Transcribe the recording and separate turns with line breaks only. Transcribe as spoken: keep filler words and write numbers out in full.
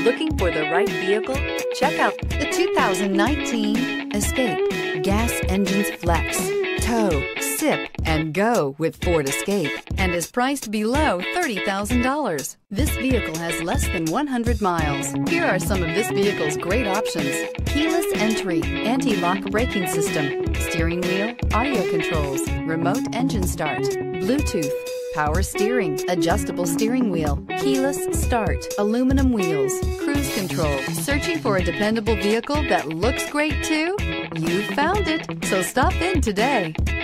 Looking for the right vehicle? Check out the two thousand nineteen Escape. Gas engines flex, tow, sip, and go with Ford Escape, and is priced below thirty thousand dollars. This vehicle has less than one hundred miles. Here are some of this vehicle's great options: keyless entry, anti-lock braking system, steering wheel audio controls, remote engine start, Bluetooth, power steering, adjustable steering wheel, keyless start, aluminum wheels, cruise control. Searching for a dependable vehicle that looks great too? You found it, so stop in today.